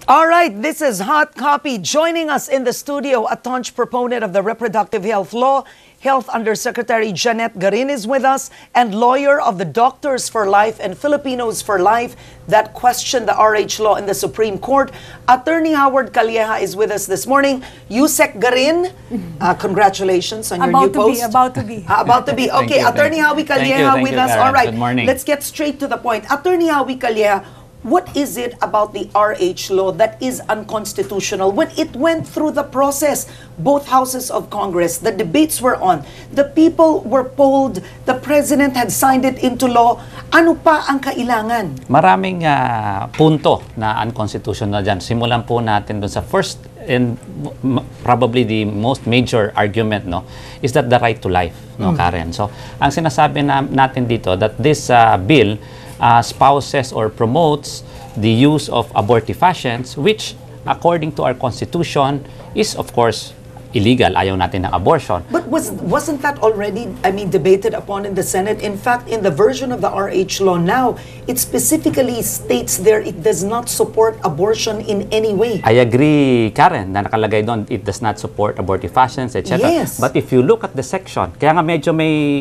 All right, this is Hot Copy. Joining us in the studio, a staunch proponent of the reproductive health law, Health Undersecretary Janet Garin is with us, and lawyer of the Doctors for Life and Filipinos for Life that questioned the RH law in the Supreme Court. Attorney Howard Calleja is with us this morning. Yusek Garin, congratulations on your new post. About to be. About to be. Okay, Attorney Howie Calleja with us. Karen. All right, Good morning. let's get straight to the point. Attorney Howie Calleja, what is it about the RH law that is unconstitutional? When it went through the process, both houses of Congress, the debates were on, the people were polled, the President had signed it into law, ano pa ang kailangan? Maraming punto na unconstitutional dyan. Simulan po natin dun sa first and probably the most major argument, no, is that the right to life, no, Karen. So, ang sinasabi natin dito that this bill spouses or promotes the use of abortifacients, which according to our Constitution is of course illegal. Ayaw natin ng abortion. But wasn't that already, debated upon in the Senate? In fact, in the version of the RH law now, it specifically states there it does not support abortion in any way. I agree, Karen, na nakalagay doon, it does not support abortifacients, etc. Yes. But if you look at the section, kaya nga medyo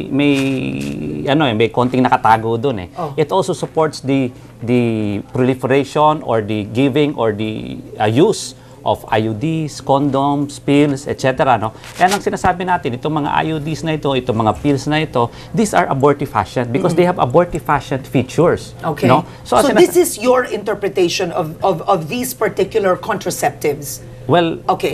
may konting nakatago doon eh. Oh. It also supports the proliferation or the giving or the use of IUDs, condoms, pills, etc. No? Kaya ang sinasabi natin, itong mga IUDs na ito, itong mga pills na ito, these are abortifacient because they have abortifacient features. Okay. No? So this is your interpretation of these particular contraceptives? Well, okay.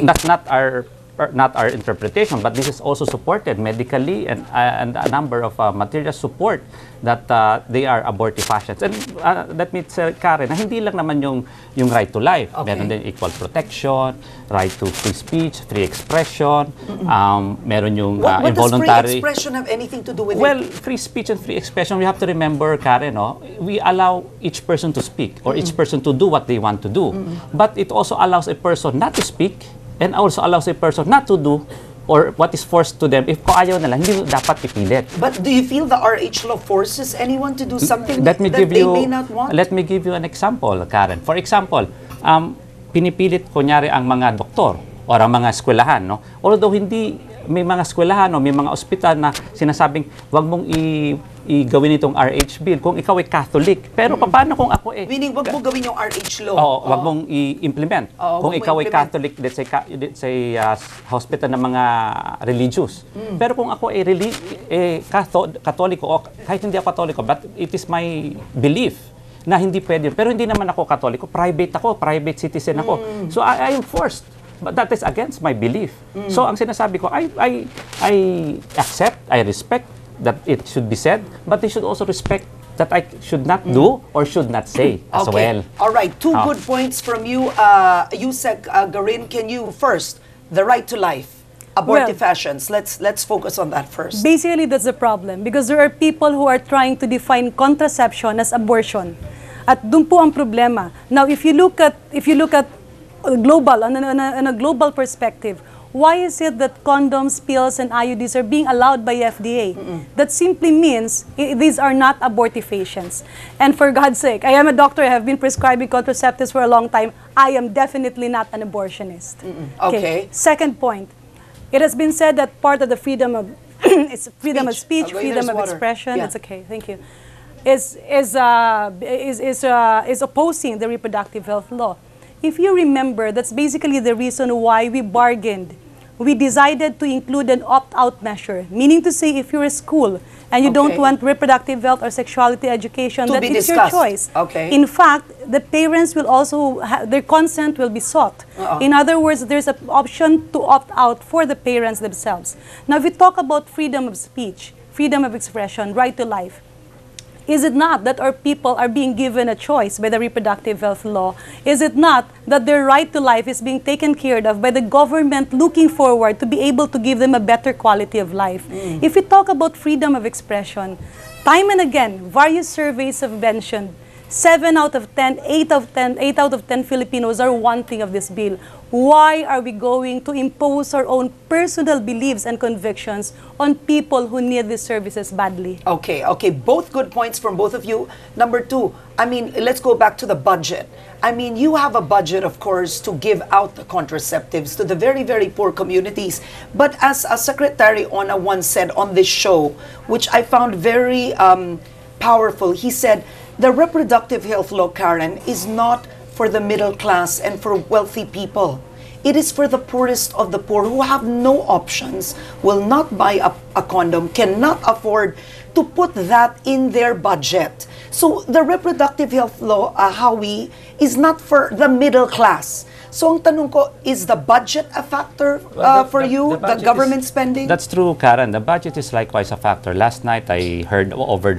Not our interpretation, but this is also supported medically and a number of material support that they are abortifacients. And let me say, Karen, na hindi lang naman yung right to life. Okay. Meron din equal protection, right to free speech, free expression, meron yung What does involuntary... free expression have anything to do with Well, it? free speech and free expression, we have to remember, Karen, no? We allow each person to speak or each person to do what they want to do. But it also allows a person not to speak and also allows a person not to do or what is forced to them. If ko ayaw nila, hindi dapat ipilit. But do you feel the RH law forces anyone to do something that they may not want? Let me give you an example, Karen. For example, pinipilit kunyari ang mga doktor o ang mga eskwelahan, no? Although hindi may mga eskwelahan o may mga ospital na sinasabing wag mong gawin itong RH bill kung ikaw ay Catholic. Pero paano kung ako Meaning, wag mo gawin yung RH law. Oo, wag mong i-implement. Kung ikaw ay Catholic, let's say hospital ng mga religious. Pero kung ako ay Katoliko o kahit hindi ako Katoliko, but it is my belief na hindi pwede. Pero hindi naman ako Katoliko, private citizen ako. So I am forced. But that is against my belief. So ang sinasabi ko, I accept, I respect that it should be said, but they should also respect that I should not do or should not say as well. All right, two good points from you. Yusek Garin, can you first, the right to life, abortifacients, let's focus on that first. Basically, that's the problem because there are people who are trying to define contraception as abortion. At doon po ang problema. Now, if you look at global, on a global perspective, why is it that condoms, pills, and IUDs are being allowed by FDA? That simply means these are not abortifacients. And for God's sake, I am a doctor, I have been prescribing contraceptives for a long time. I am definitely not an abortionist. Okay. Second point, it has been said that part of the freedom of it's freedom of speech, freedom of expression. Yeah. It's okay, thank you. Is opposing the reproductive health law. If you remember, that's basically the reason why we bargained. We decided to include an opt-out measure, meaning to say if you're a school and you don't want reproductive health or sexuality education, that it's your choice. Okay. In fact, the parents will also, their consent will be sought. In other words, there's an option to opt out for the parents themselves. Now, if we talk about freedom of speech, freedom of expression, right to life, is it not that our people are being given a choice by the reproductive health law? Is it not that their right to life is being taken care of by the government looking forward to be able to give them a better quality of life? If we talk about freedom of expression, time and again, various surveys have mentioned 7 out of 10, 8 of 10, 8 out of 10 Filipinos are wanting of this bill. Why are we going to impose our own personal beliefs and convictions on people who need these services badly? Okay, okay. Both good points from both of you. Number two, I mean, let's go back to the budget. I mean, you have a budget, of course, to give out the contraceptives to the very, very poor communities. But as Secretary Ona once said on this show, which I found very powerful, he said, the reproductive health law, Karen, is not for the middle class and for wealthy people. It is for the poorest of the poor who have no options, will not buy a condom, cannot afford to put that in their budget. So the reproductive health law, Howie, is not for the middle class. So ang tanong ko, is the budget a factor for you, the government spending? That's true, Karen. The budget is likewise a factor. Last night, I heard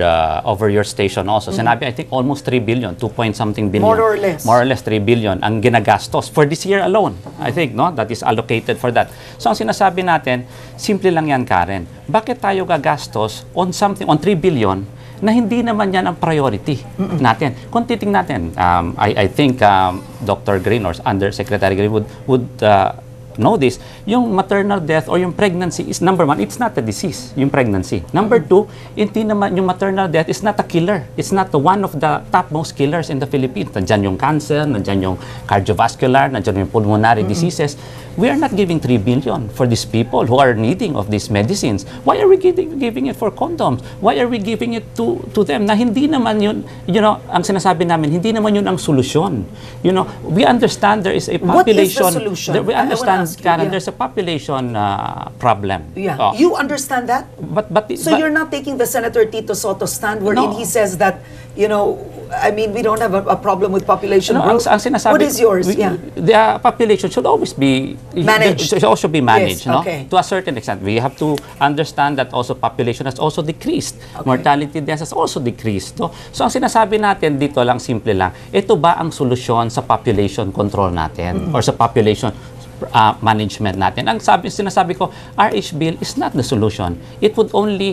over your station also, sinabi, I think almost 3 billion, 2 point something billion. More or less. More or less 3 billion ang ginagastos for this year alone. I think, no? That is allocated for that. So ang sinasabi natin, simple lang yan, Karen. Bakit tayo gagastos on something, on 3 billion, na hindi naman yan ang priority natin. Kung titingnan natin, I think Dr. Green or Undersecretary Green would know this, yung maternal death or yung pregnancy is, number one, it's not a disease, yung pregnancy. Number two, hindi naman yung maternal death is not a killer. It's not one of the topmost killers in the Philippines. Nandyan yung cancer, nandyan yung cardiovascular, nandyan yung pulmonary diseases. We are not giving 3 billion for these people who are needing of these medicines. Why are we giving it for condoms? Why are we giving it to them? Na hindi naman yun, you know, ang sinasabi namin, hindi naman yun ang solusyon. You know, we understand there is a population. What is the solution? We understand, Karen, there's a population problem. Yeah. You understand that? So you're not taking the Senator Tito Soto stand wherein he says that, you know, I mean, we don't have a problem with population growth. Ang sinasabi, what is yours? The population should always be managed. Should also be managed, yes, no? Okay. To a certain extent. We have to understand that also population has also decreased. Okay. Mortality deaths has also decreased. No? So ang sinasabi natin dito lang, simple lang, ito ba ang solusyon sa population control natin or sa population management natin? Ang sinasabi ko, RH bill is not the solution. It would only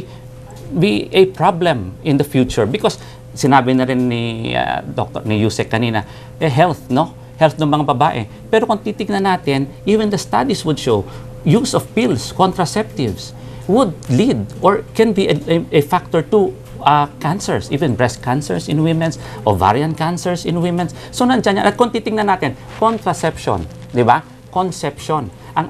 be a problem in the future because sinabi na rin ni ni Yusek kanina, health, no? Health ng mga babae. Pero kung titignan natin, even the studies would show use of pills, contraceptives would lead or can be a factor to cancers, even breast cancers in women, ovarian cancers in women. So nandiyan yan. At kung titignan natin, contraception, di ba? Conception. Ang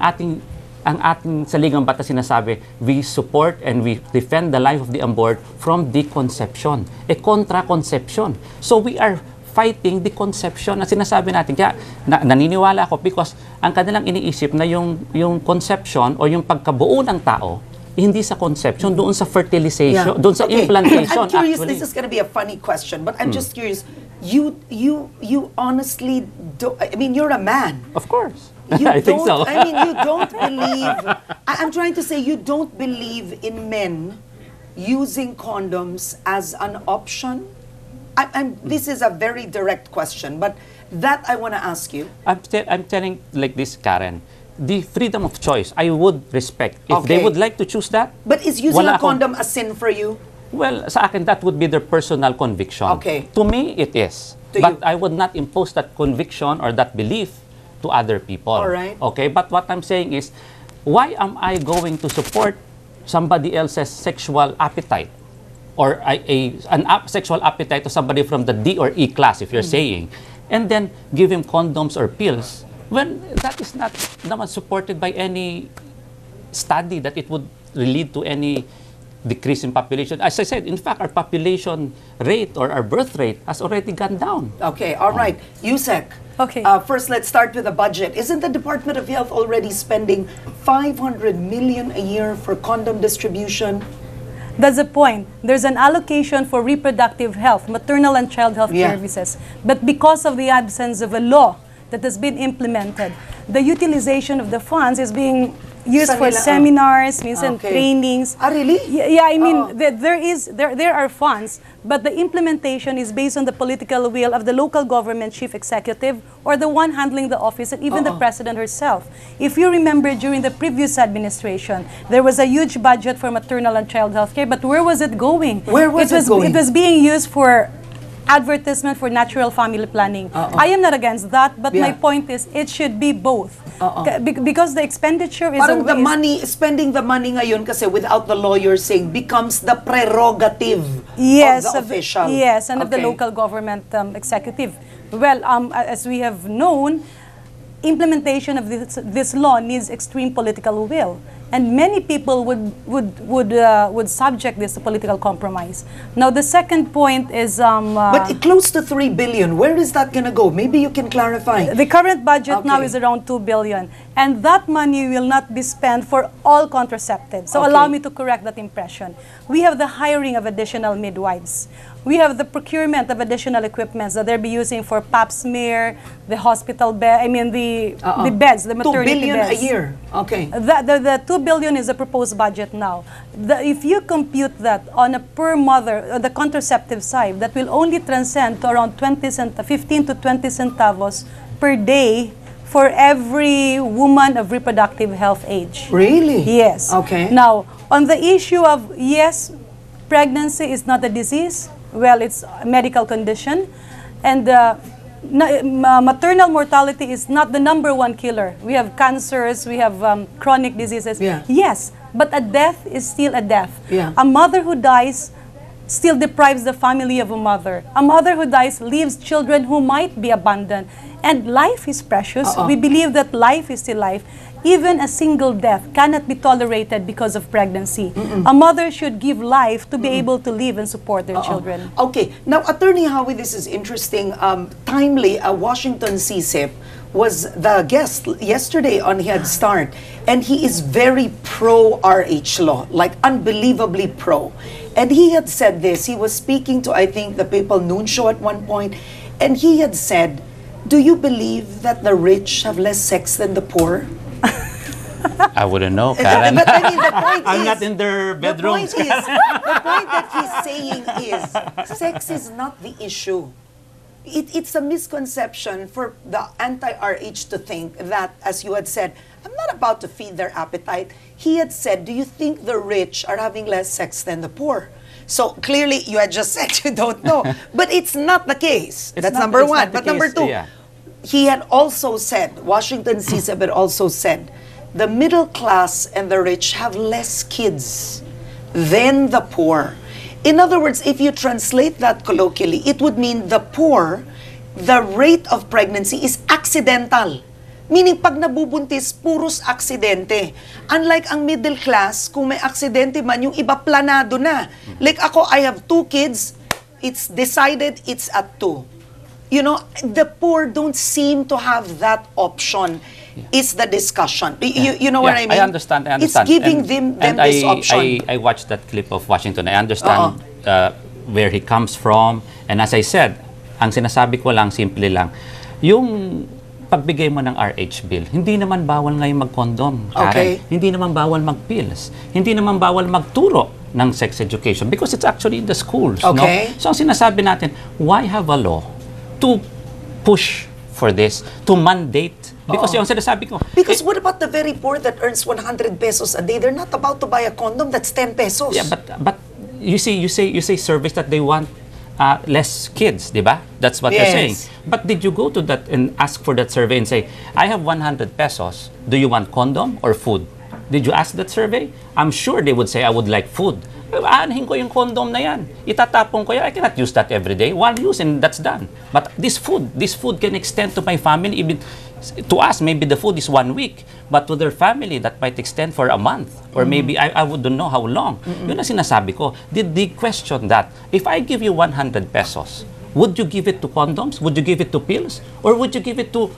ating saligang batas sinasabi, we support and we defend the life of the unborn from deconception. Contraception. So we are fighting the conception na sinasabi natin. Kaya naniniwala ako because ang kanilang iniisip na yung conception o yung pagkabuo ng tao, hindi sa conception, doon sa fertilization, doon sa implantation. I'm curious, actually. this is going to be a funny question, but I'm just curious, you honestly, I mean, you're a man. Of course. I think so. I mean, you don't believe, I'm trying to say, you don't believe in men using condoms as an option? This is a very direct question, but that I want to ask you. I'm telling like this, Karen. The freedom of choice, I would respect. If they would like to choose that. But is using a condom a sin for you? Well, sa akin, that would be their personal conviction. Okay. To me, it is. But I would not impose that conviction or that belief to other people. All right. Okay, but what I'm saying is, why am I going to support somebody else's sexual appetite? Or sexual appetite to somebody from the D or E class, if you're saying, and then give him condoms or pills, when that is not naman supported by any study that it would lead to any decrease in population. As I said, in fact, our population rate or our birth rate has already gone down. Okay, all right. Yusek. Okay. First, let's start with the budget. Isn't the Department of Health already spending 500 million a year for condom distribution? That's the point. There's an allocation for reproductive health, maternal and child health services. But because of the absence of a law that has been implemented, the utilization of the funds is being used for seminars, minsan trainings. Really? Yeah, I mean, there are funds, but the implementation is based on the political will of the local government chief executive or the one handling the office and even the president herself. If you remember, during the previous administration, there was a huge budget for maternal and child health care, but where was it going? Where was it going? It was being used for advertisement for natural family planning. I am not against that, but my point is it should be both. Because the expenditure is Parang spending the money ngayon kasi without the lawyer saying becomes the prerogative of the official. Yes, and of the local government executive. Well, as we have known, implementation of this law needs extreme political will. And many people would subject this to political compromise. Now, the second point is... but close to 3 billion, where is that going to go? Maybe you can clarify. The current budget now is around 2 billion. And that money will not be spent for all contraceptives. So allow me to correct that impression. We have the hiring of additional midwives. We have the procurement of additional equipments that they'll be using for pap smear, the hospital bed, the beds, the maternity 2 billion beds. a year. Okay. The 2 billion is the proposed budget now. If you compute that on a per mother, the contraceptive side, that will only transcend to around 15 to 20 centavos per day for every woman of reproductive health age. Really? Yes. Okay. Now, on the issue of, yes, pregnancy is not a disease. Well, it's a medical condition. And maternal mortality is not the #1 killer. We have cancers, we have chronic diseases. Yeah. Yes, but a death is still a death. Yeah. A mother who dies still deprives the family of a mother. A mother who dies leaves children who might be abandoned. And life is precious. We believe that life is still life. Even a single death cannot be tolerated because of pregnancy. A mother should give life to be able to live and support their children. Okay. Now, Attorney Howie, this is interesting. Timely, Washington CSIP was the guest yesterday on Head Start, and he is very pro-RH law, like unbelievably pro. And he had said this. He was speaking to, I think, the Papal Noon Show at one point, and he had said, do you believe that the rich have less sex than the poor? I wouldn't know, Karen. But I mean, the point I'm is, not in their bedrooms. The point that he's saying is, sex is not the issue. It's a misconception for the anti-RH to think that, as you had said, I'm not about to feed their appetite. He had said, do you think the rich are having less sex than the poor? So clearly, you had just said you don't know. But it's not the case. That's number one. But number two, he had also said, Washington CSIP had also said, the middle class and the rich have less kids than the poor. In other words, if you translate that colloquially, it would mean the poor, the rate of pregnancy is accidental. Meaning, pag nabubuntis, puros aksidente. Unlike ang middle class, kung may aksidente man, yung iba planado na. Like ako, I have 2 kids, it's decided it's at 2. You know, the poor don't seem to have that option. Is the discussion. You know what I mean? I understand. It's giving them this option. I watched that clip of Washington. I understand where he comes from. And as I said, ang sinasabi ko lang, simple lang, yung pagbigay mo ng RH bill, hindi naman bawal ngayon mag-condom. Okay. Hindi naman bawal mag-pills. Hindi naman bawal magturo ng sex education because it's actually in the schools. Okay. No? So ang sinasabi natin, why have a law to push for this, to mandate? Because yung sinasabi ko... Because what about the very poor that earns 100 pesos a day? They're not about to buy a condom that's 10 pesos. Yeah, but you say surveys that they want less kids, di ba? That's what they're saying. But did you go to that and ask for that survey and say, I have 100 pesos, do you want condom or food? Did you ask that survey? I'm sure they would say, I would like food. Aanhin ko yung condom na yan. Itatapon ko yan. I cannot use that every day. One use and that's done. But this food can extend to my family. Even to us, maybe the food is 1 week. But to their family, that might extend for a month. Or maybe, I wouldn't know how long. Yun ang sinasabi ko. Did they question that? If I give you 100 pesos, would you give it to condoms? Would you give it to pills? Or would you give it to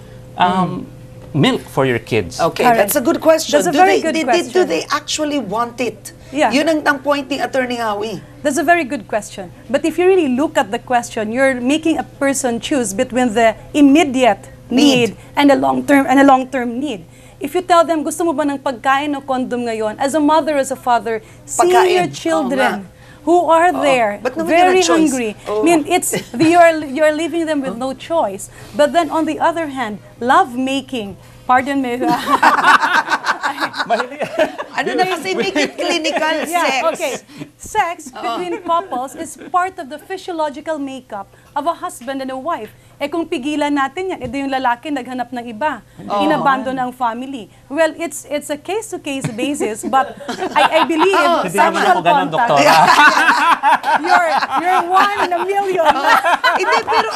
milk for your kids? Okay, that's a good question. That's a very good question. Do they actually want it? Yeah. Yun ang point ni Attorney Howie. That's a very good question. But if you really look at the question, you're making a person choose between the immediate need and a long-term need. If you tell them, gusto mo ba ng pagkain o condom ngayon? As a mother, as a father, see your children who are there, very hungry. I mean, you're leaving them with no choice. But then on the other hand, love making, pardon me, Ano na kasi make it clinical, sex. Okay. Sex between couples is part of the physiological makeup of a husband and a wife. Eh kung pigilan natin yan, ito yung lalaki naghanap ng iba, inabandon ang family. Well, it's a case-to-case basis, but I believe Hindi naman ako ganun, doktora. you're one in a million. Hindi, pero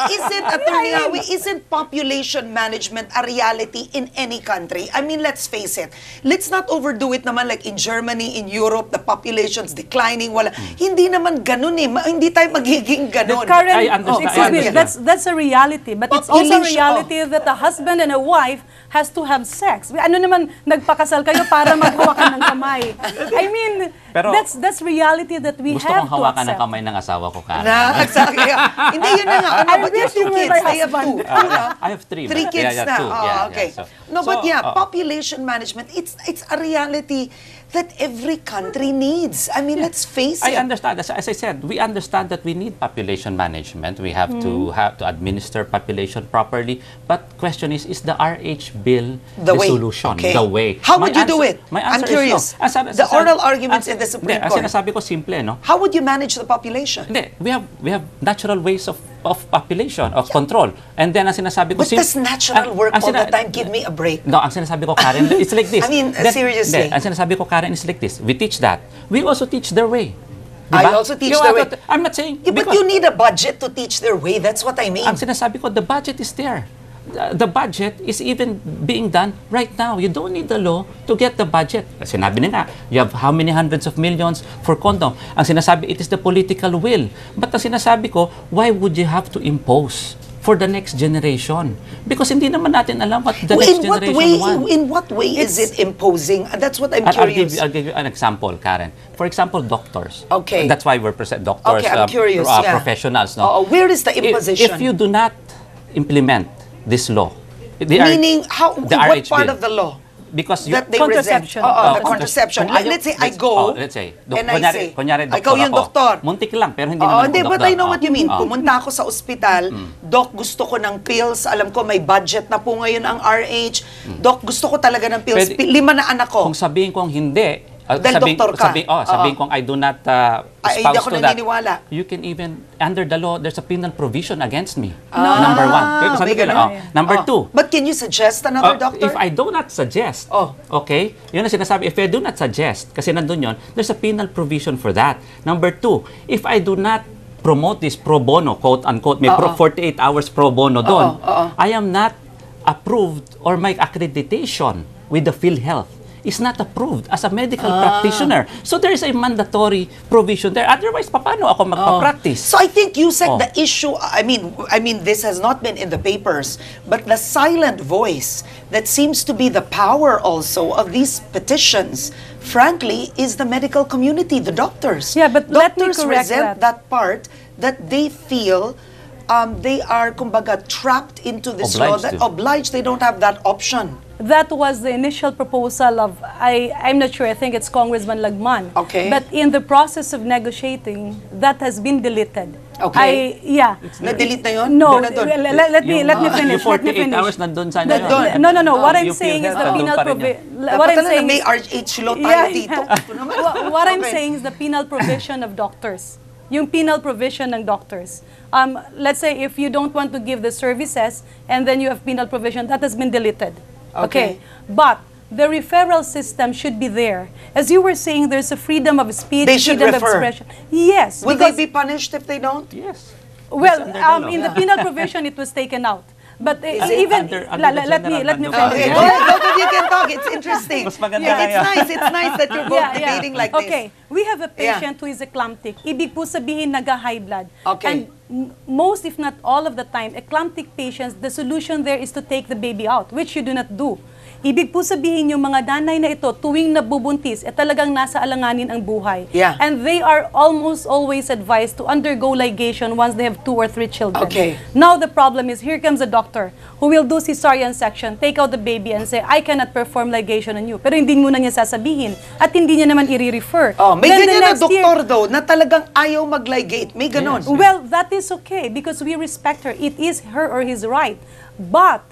isn't population management a reality in any country? I mean, let's face it. Let's not overdo it naman like in Germany, in Europe, the population's declining. Hindi naman ganun eh. Hindi tayo magiging ganun. Current, I understand. excuse me, that's a reality. But it's also a Population, reality that a husband and a wife has to have sex. Ano naman, nagpakasal kayo para maghawakan ng kamay. I mean, Pero, that's reality that we gusto have kong to hawakan ng accept. kamay ng asawa ko, Karen. Exactly. Hindi, yun na nga. Ano, I but you have wish you two were kids. my They have two. husband. I have three. Three but- kids yeah, na. two. Okay. So- No, but yeah, oo. population management, it's a reality that every country needs. I mean, let's face I it. understand. As I said, we understand that we need population management. We have to administer population properly. But question is the RH bill The way. solution? Okay. The way. How My would you do answer- it? My I'm answer curious. is no. The oral arguments in the Supreme Ang Court. sinasabi ko simple, no? How would you manage the population? Hindi, we have natural ways of population, of control. And then ang sinasabi ko But does natural work all the time? Give me a break. No, ang sinasabi ko, Karen, it's like this. I mean, seriously. Ang sinasabi ko, Karen, is like this. We teach that. We also teach their way. I Diba? also teach You their have way. to- I'm not saying... Yeah, but because you need a budget to teach their way. That's what I mean. ang sinasabi ko, the budget is there. The budget is even being done right now. You don't need the law to get the budget. Sinabi na nga, you have how many hundreds of millions for condom. Ang sinasabi, it is the political will. But ang sinasabi ko, why would you have to impose for the next generation? Because hindi naman natin alam what the next generation wants. In what way is it imposing? That's what I'm I'll curious. give you an example, Karen. For example, doctors. Okay. That's why we're doctors, Okay, I'm curious, yeah. professionals. No? Where is the imposition? If you do not implement this law, Meaning, the what RH part bill. of the law? Because you, That they resent. Contraception. The contraception. Kung ayaw- Let's say I go, let's say, and I say, kunyari, doktor ikaw yung ako. doktor. Muntik lang, pero hindi naman Hindi, ako but doktor. I know what you mean. Oh. Pumunta ako sa ospital, Doc, gusto ko ng pills. Alam ko, may budget na po ngayon ang RH. Doc, gusto ko talaga ng pills. Pwede- 5 na anak ko. Kung sabihin kong hindi, Dahil doktor ka. sabihin kong I do not Ay, hindi espouse ako to that, naniniwala. you can even, under the law, there's a penal provision against me. No. Number one. Sabi may ko na, ganun. Number two, But can you suggest another doctor? if I do not suggest, Oh. okay, yun ang sinasabi, if I do not suggest, kasi nandun yun, there's a penal provision for that. Number two, if I do not promote this pro bono, quote unquote, may 48 hours pro bono doon, I am not approved or my accreditation with the PhilHealth is not approved as a medical practitioner. So there is a mandatory provision there. Otherwise, paano ako magpa-practice? So I think you said Oh. the issue, I mean, this has not been in the papers, but the silent voice that seems to be the power also of these petitions, frankly, is the medical community, the doctors. Yeah, but let me doctors correct resent that part that they feel they are, kumbaga, trapped into this law, Obliged that to. obliged, they don't have that option. That was the initial proposal of, I'm not sure, I think it's Congressman Lagman. Okay. But in the process of negotiating, that has been deleted. Okay. Na-delete na yun? No, Doon na doon. let me Yung finish. 48 hours nandun sa Nandun. No. What I'm Yung saying is PhilHealth, the nandun penal pa rin provision. yan. What I'm Dapat saying may is, RH law tayo dito. What I'm Okay. saying is the penal provision of doctors. Yung penal provision ng doctors. Let's say if you don't want to give the services and then you have penal provision, that has been deleted. Okay. But the referral system should be there. As you were saying, there's a freedom of speech, They should freedom of refer. expression. Yes. Will they because- be punished if they don't? Yes. Well, under the law. in the penal provision, it was taken out. But it even under the let me general finish. Okay, go ahead, both of you can talk. It's interesting. Mas maganda Yeah, kaya. it's nice that you're both debating like Okay, this. we have a patient who is eclamptic. Ibig po sabihin naga-high blood. Okay. And most, if not all of the time, eclamptic patients, the solution there is to take the baby out, which you do not do. Ibig po sabihin yung mga nanay na ito, tuwing nabubuntis, talagang nasa alanganin ang buhay. Yeah. And they are almost always advised to undergo ligation once they have 2 or 3 children. Okay. Now the problem is, here comes a doctor who will do cesarean section, take out the baby and say, I cannot perform ligation on you. Pero hindi muna niya sasabihin at hindi niya naman i-refer. May Then the ganyan na next year- doktor daw na talagang ayaw mag-ligate. May ganon. Yes. Well, that is okay because we respect her. It is her or his right. But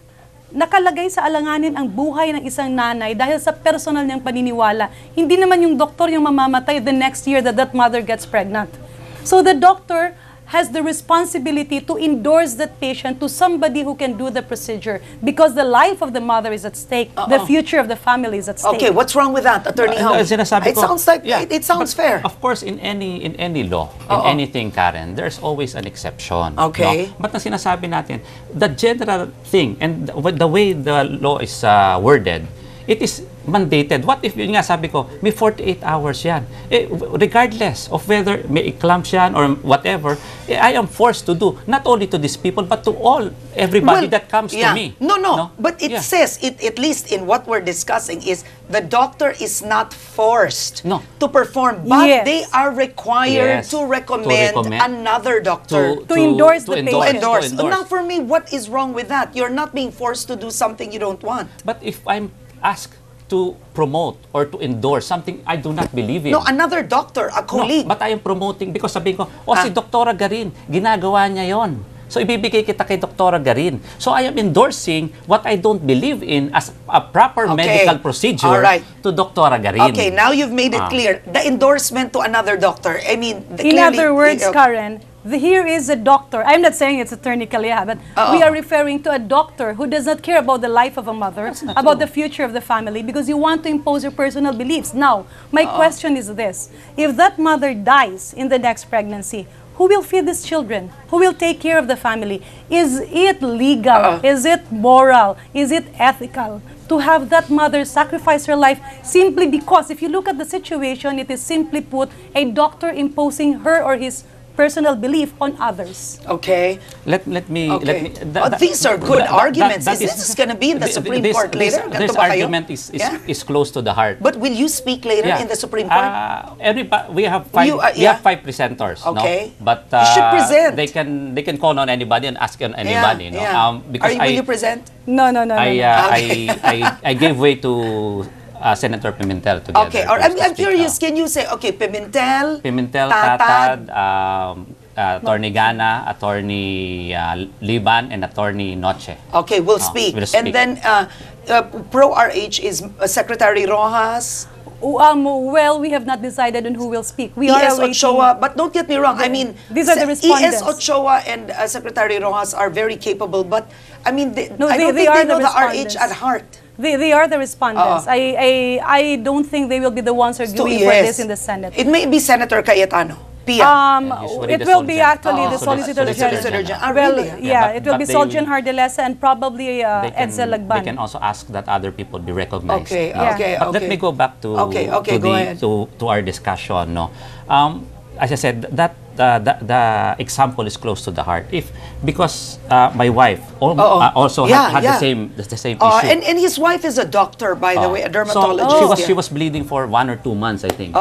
nakalagay sa alanganin ang buhay ng isang nanay dahil sa personal niyang paniniwala. Hindi naman yung doktor yung mamamatay the next year that that mother gets pregnant. So the doctor has the responsibility to endorse that patient to somebody who can do the procedure because the life of the mother is at stake. The future of the family is at stake. Okay, what's wrong with that, Attorney Howie? Sinasabi It ko, sounds like, yeah, it sounds fair. Of course, in any law, in anything, Karen, there's always an exception. Okay. No? But ang sinasabi natin, the general thing and the way the law is worded, it is mandated. What if, yun nga sabi ko, may 48 hours yan. Regardless of whether may eclampsia or whatever, I am forced to do, not only to these people, but to everybody that comes to me. No, but it says, at least in what we're discussing, is the doctor is not forced to perform, but they are required to recommend another doctor. To endorse the patient. To endorse. Now, for me, what is wrong with that? You're not being forced to do something you don't want. But if I'm asked to promote or to endorse something I do not believe in. No, another doctor, a colleague. No, but I am promoting because sabihin ko, si Doktora Garin, ginagawa niya yon. So, ibibigay kita kay Doktora Garin. So, I am endorsing what I don't believe in as a proper medical procedure to Doktora Garin. Okay, now you've made it clear. The endorsement to another doctor, I mean, in other words, Karen, here is a doctor. I'm not saying it's Attorney Calleja, but we are referring to a doctor who does not care about the life of a mother, about the future of the family, because you want to impose your personal beliefs. Now, my question is this. If that mother dies in the next pregnancy, who will feed these children? Who will take care of the family? Is it legal? Is it moral? Is it ethical to have that mother sacrifice her life simply because, if you look at the situation, it is simply put, a doctor imposing her or his personal belief on others. Okay. Let me. These are good arguments. This is going to be in the Supreme Court later? This argument is close to the heart. But will you speak later in the Supreme Court? We have five presenters. Okay. No? But you should present. They can call on anybody and ask on anybody. No? Because will you present? No. I gave way to Senator Pimentel together. Okay, or I'm curious, can you say, Pimentel, Tatad, Attorney Gana, Attorney Liban, and Attorney Noche. Okay, we'll speak. And then Pro-RH is Secretary Rojas. Well, we have not decided on who will speak. We are awaiting. Ochoa, but don't get me wrong. I mean, these are the respondents. E.S. Ochoa and Secretary Rojas are very capable, but I mean, I don't think they know the RH at heart. They are the respondents. I don't think they will be the ones arguing for this in the Senate. It may be Senator Cayetano. Pia. It will be actually the Solicitor General. Well, it will be Soljan Hardilesa and probably Edsel Lagban. They can also ask that other people be recognized. Okay. But let me go back to our discussion. No, as I said, that the example is close to the heart. Because my wife also had the same issue. And his wife is a doctor, by the way, a dermatologist. So she was bleeding for 1 or 2 months, I think.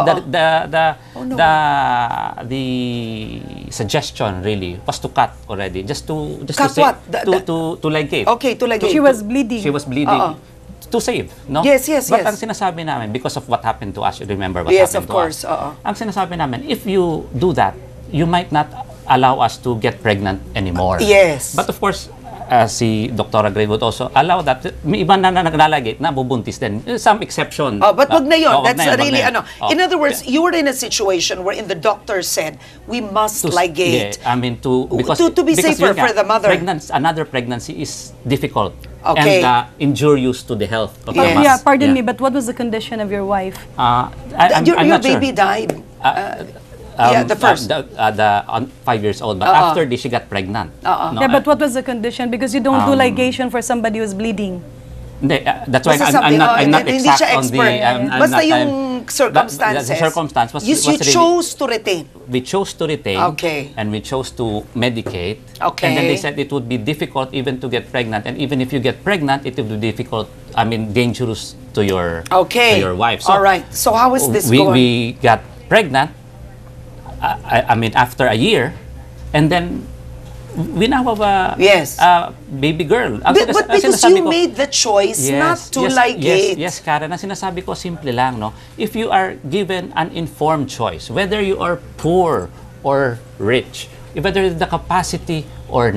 The suggestion really was to cut already, just to ligate. Okay, to ligate. She was bleeding. She was bleeding. To save, no? Yes. But ang sinasabi namin, because of what happened to us, you remember what happened to us? Ang sinasabi namin, if you do that, you might not allow us to get pregnant anymore. Yes. But of course, si Dr. Gray would also allow that. May iba na naglalagay na bubuntis din. Some exception. But wag na yun. That's really, in other words, you were in a situation wherein the doctor said, we must ligate. I mean, to be safer for the mother. Another pregnancy is difficult. Okay. And injurious to the health of the mother. Yeah, pardon me, but what was the condition of your wife? Your baby died. The first. 5 years old. But after this, she got pregnant. No, but what was the condition? Because you don't do ligation for somebody who's bleeding. That's why I'm not exact on the... Basta yung circumstances. The circumstance was you chose to retain. We chose to retain. Okay. And we chose to medicate. Okay. And then they said it would be difficult even to get pregnant. And even if you get pregnant, it would be difficult, dangerous to your wife. So, all right. So how is this going? We got pregnant, after a year, and then we now have a baby girl. But because you made the choice not to ligate. Yes, Karen. Ang sinasabi ko, simple lang, no? If you are given an informed choice, whether you are poor or rich, whether the capacity or not,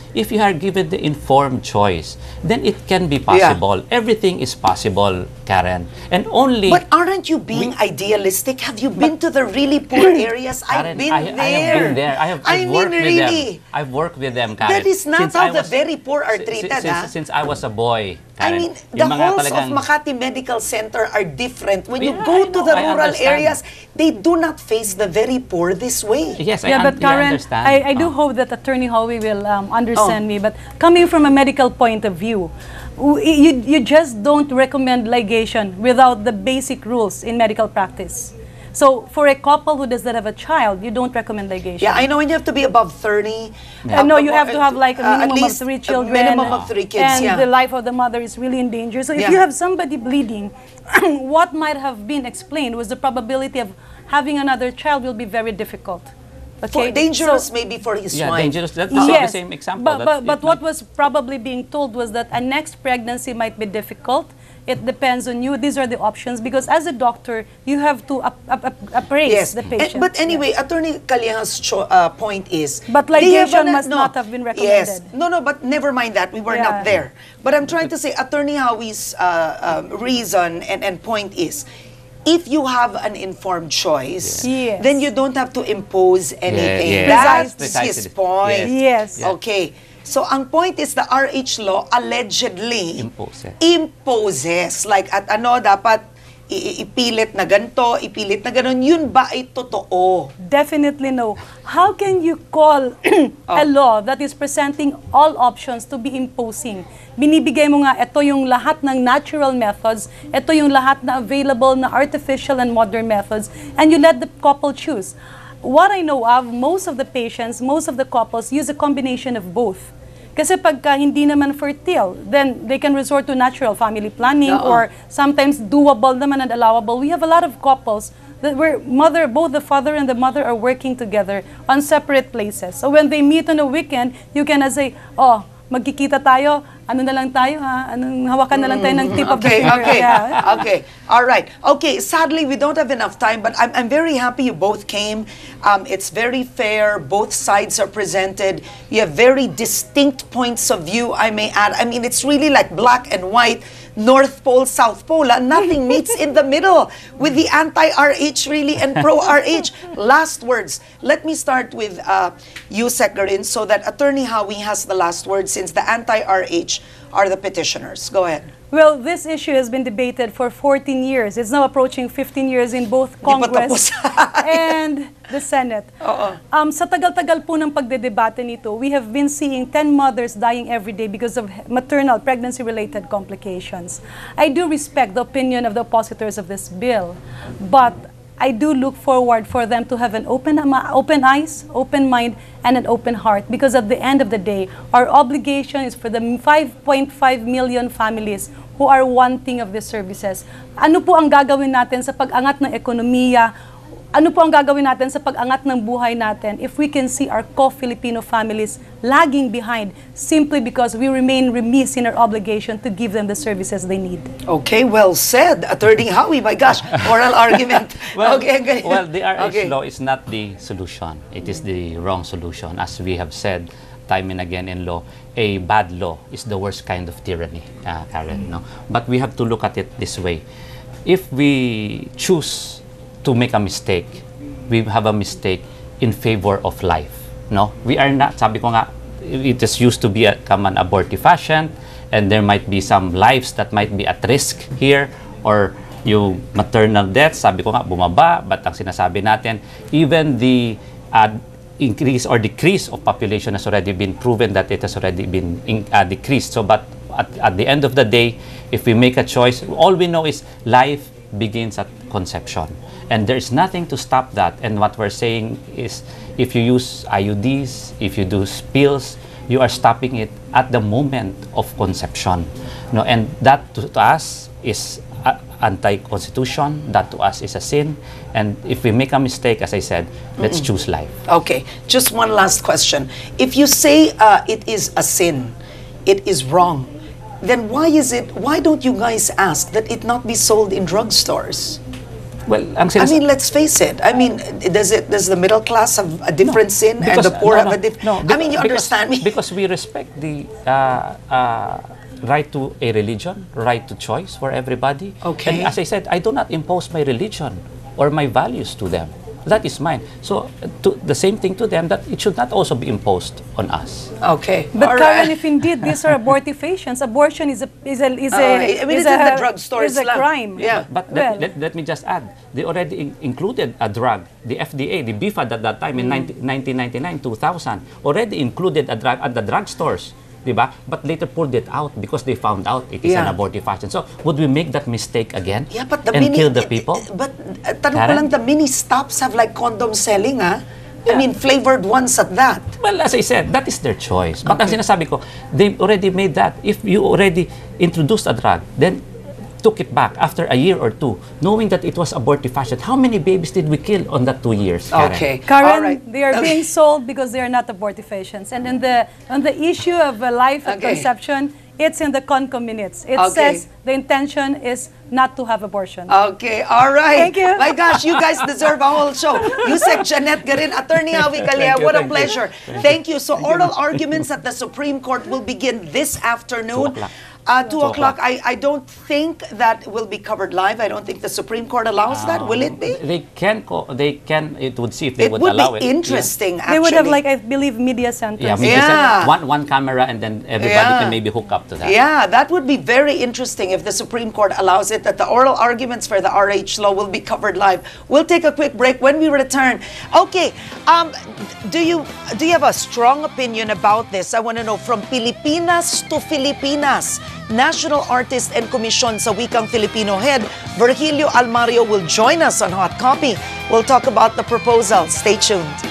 if you are given the informed choice, then it can be possible. Everything is possible, Karen. And only... But aren't you being idealistic? Have you been to the really poor areas? Karen, I've been there. I have been there. I've worked with them. I've worked with them, Karen. That is not how the very poor are treated, since I was a boy, Karen. I mean, the halls of Makati Medical Center are different. When you go to the rural areas, they do not face the very poor this way. Yes, but Karen, I do hope that Attorney Howie will understand me. But coming from a medical point of view, you just don't recommend ligation without the basic rules in medical practice. So for a couple who does not have a child, you don't recommend ligation. Yeah, I know, and you have to be above 30. No, you have to have like a minimum of 3 children. A minimum of 3 kids, and the life of the mother is really in danger. So if you have somebody bleeding, what might have been explained was the probability of having another child will be very difficult. Okay, dangerous maybe for his wife. Yeah, dangerous. That's the same example. But what was probably being told was that a next pregnancy might be difficult. It depends on you. These are the options, because as a doctor, you have to appraise the patient. But anyway, Attorney Calleja's point is... But ligation must not have been recommended. Yes. No, but never mind that. We were not there. But I'm trying to say, Attorney Howie's reason and point is, if you have an informed choice, then you don't have to impose anything. That's his point. Yes. Okay. So ang point is the RH law allegedly imposes like at dapat ipilit na ganito, ipilit na ganon. Yun ba ay totoo? Definitely no. How can you call a law that is presenting all options to be imposing? Binibigay mo nga, ito yung lahat ng natural methods, ito yung lahat na available na artificial and modern methods, and you let the couple choose. What I know of, most of the patients, most of the couples use a combination of both. Kasi pagka hindi naman fertile, then they can resort to natural family planning or sometimes doable naman and allowable. We have a lot of couples that where both the father and the mother are working together on separate places. So when they meet on a weekend, you can say, oh, magkikita tayo, ano na lang tayo ha? Anong hawakan na lang tayo ng tip of the finger. Okay. All right. Okay, sadly, we don't have enough time, but I'm very happy you both came. It's very fair. Both sides are presented. You have very distinct points of view, I may add. I mean, it's really like black and white, North Pole, South Pole. Nothing meets in the middle with the anti-RH really and pro-RH. Last words. Let me start with you, Sec Garin, so that Attorney Howie has the last word since the anti-RH are the petitioners. Go ahead. Well, this issue has been debated for 14 years. It's now approaching 15 years in both Congress and the Senate. Sa tagal-tagal po ng pagdedebate nito, we have been seeing 10 mothers dying every day because of maternal pregnancy-related complications. I do respect the opinion of the oppositors of this bill, but I do look forward for them to have an open eyes, open mind, and an open heart, because at the end of the day, our obligation is for the 5.5 million families who are wanting of these services. Ano po ang gagawin natin sa pag-angat ng ekonomiya? Ano po ang gagawin natin sa pag-angat ng buhay natin if we can see our co-Filipino families lagging behind simply because we remain remiss in our obligation to give them the services they need? Okay, well said, Attorney Howie. My gosh, oral argument. Well, the RH law is not the solution. It is the wrong solution. As we have said time and again in law, a bad law is the worst kind of tyranny, Karen. No? But we have to look at it this way. If we choose to make a mistake, we have a mistake in favor of life. No, we are not. Sabi ko nga, it is used to be an abortifacient, and there might be some lives that might be at risk here, or yung maternal death. Sabi ko nga, bumaba. But ang sinasabi natin, even the increase or decrease of population has already been proven that it has already been decreased. So, but at the end of the day, if we make a choice, all we know is life begins at conception. And there is nothing to stop that. And what we're saying is, if you use IUDs, if you do pills, you are stopping it at the moment of conception. No, and that to us is anti-constitution. That to us is a sin. And if we make a mistake, as I said, let's choose life. Okay, just one last question. If you say it is a sin, it is wrong, then why don't you guys ask that it not be sold in drugstores? Well, ang I mean, let's face it. I mean, does the middle class have a different sin and the poor have a different? I mean, you understand me? Because we respect the right to a religion, right to choice for everybody. Okay. And as I said, I do not impose my religion or my values to them. That is mine. So, the same thing to them, that it should not also be imposed on us. Okay. But All Karen, right. if indeed these are abortifacients, abortion is a I mean, it's in the drugstore is a Islam. crime. Yeah. But Well, let me just add, they already included a drug, the FDA, the BFAD at that time in 1999, 2000, already included a drug at the drugstores. Diba? But later pulled it out because they found out it is an abortifacient. So, would we make that mistake again? Yeah, but the and kill the people? But tanong ko lang, the mini stops have like condom selling, ah? I mean, flavored ones at that. Well, as I said, that is their choice. But ang sinasabi ko, they already made that. If you already introduced a drug, then took it back after a year or two, knowing that it was abortifacient, how many babies did we kill on that 2 years, Karen? Okay. Karen, All right. they are being sold because they are not abortifacients. And on the issue of life at conception, it's in the concomitants. It says the intention is not to have abortion. Okay, all right. Thank you. My gosh, you guys deserve a whole show. Yusek Janet Garin, Attorney Awi Calleja, what a pleasure. Thank you. So oral arguments at the Supreme Court will begin this afternoon. 2 o'clock. I don't think that will be covered live. I don't think the Supreme Court allows that. Will it be? They can, it would see if they would It allow would it. be interesting, actually. They would have, like, I believe, media centers. Yeah, one camera and then everybody can maybe hook up to that. Yeah, that would be very interesting if the Supreme Court allows it, that the oral arguments for the RH law will be covered live. We'll take a quick break. When we return, okay, do you have a strong opinion about this? I want to know, from Pilipinas to Filipinas, National Artist and Commission sa Wikang Filipino head, Virgilio Almario, will join us on Hot Copy. We'll talk about the proposal. Stay tuned.